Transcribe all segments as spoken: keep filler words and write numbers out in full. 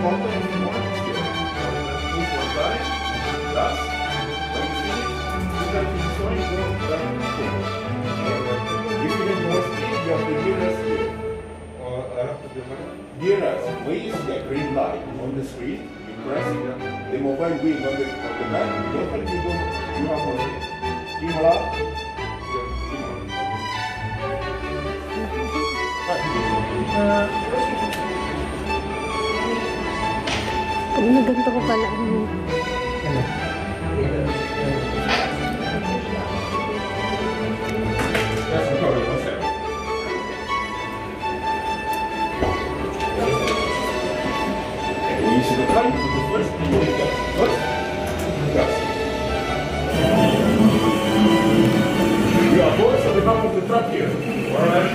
bottom if you want here. Move one side, thus. When you finish, you can keep going, go down and forward. If you need more speed, you have the gearless here. Or I have to do my Gearless. When you see a green light on the screen, you press the mobile wheel on the, on the back, don't let me go, you have more speed. Stimola. Pag naganto ko pala, ano? Ano? Yes, sorry, one second. When you see the time, the first thing you do is first, gas. You are both at the top of the truck here. Alright?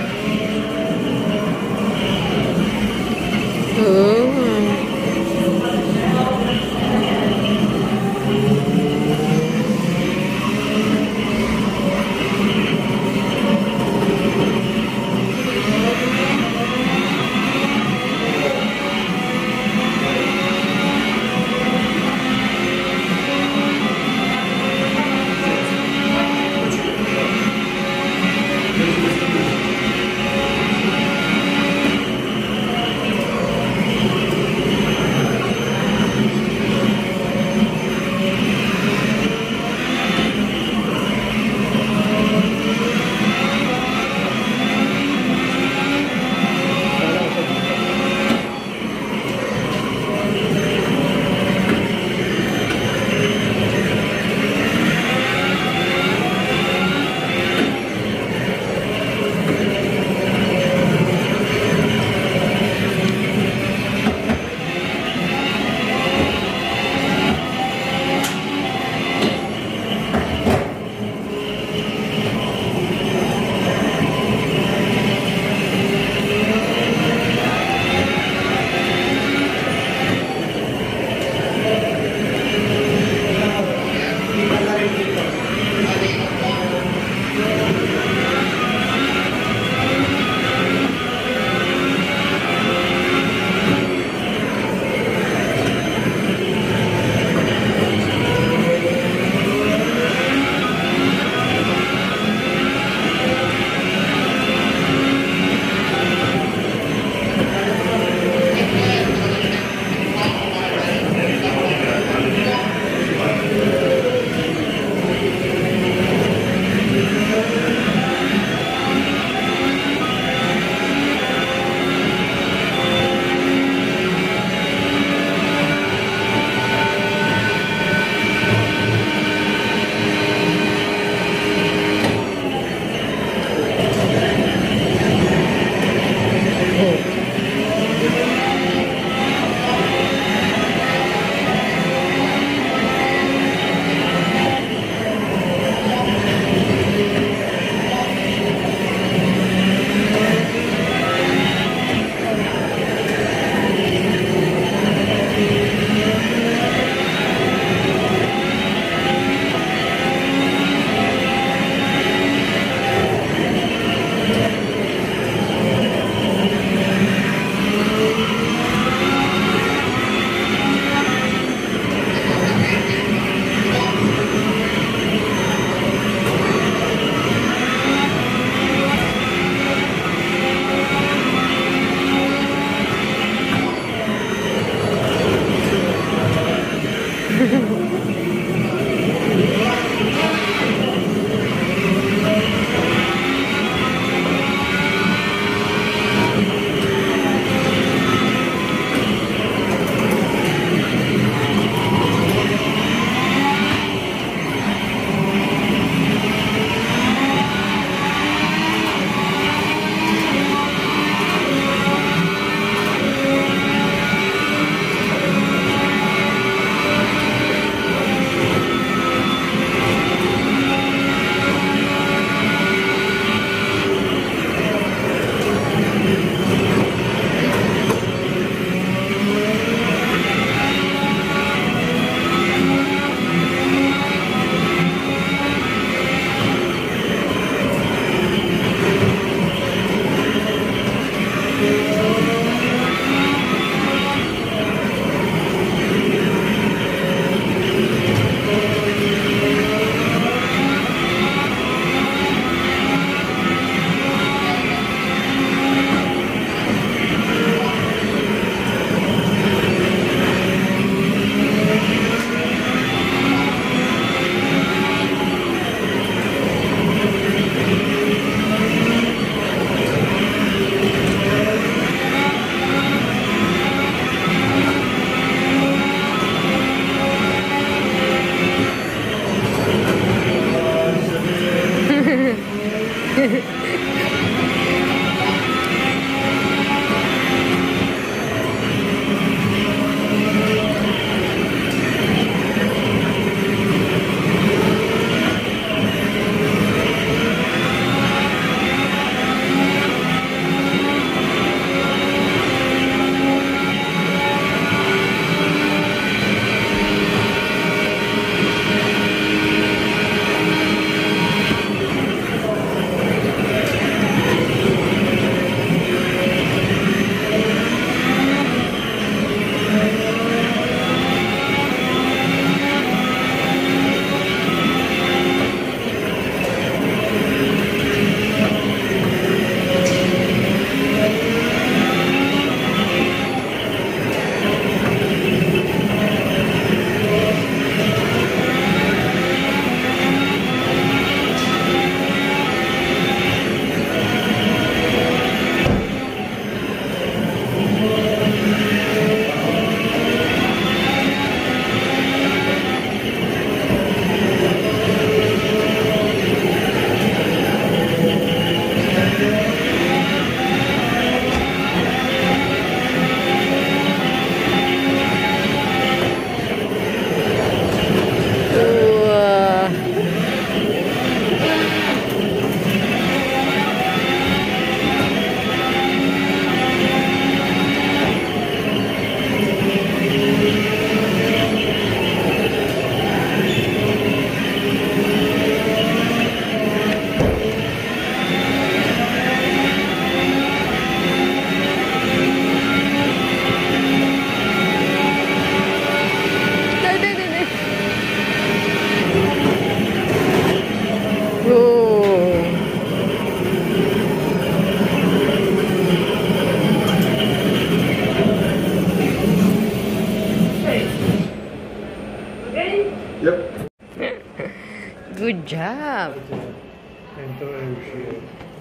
Yep. Good job. Enter and share.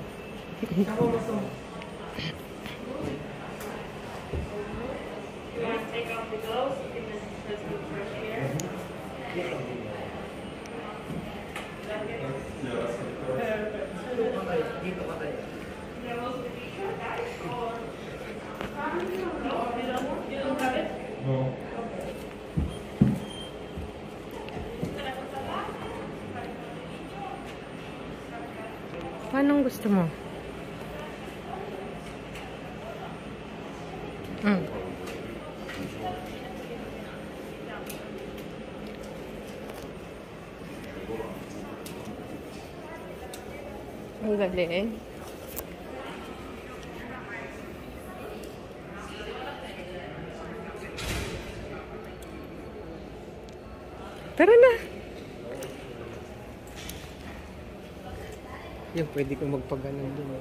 Take off the gloves, you can just press the fresh air. No. Anong gusto mo? Mm. Ang galing. Tara na. Yung pwede kong magpaganon dun.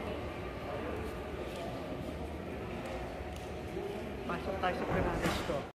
Pasok tayo sa Ferrari store.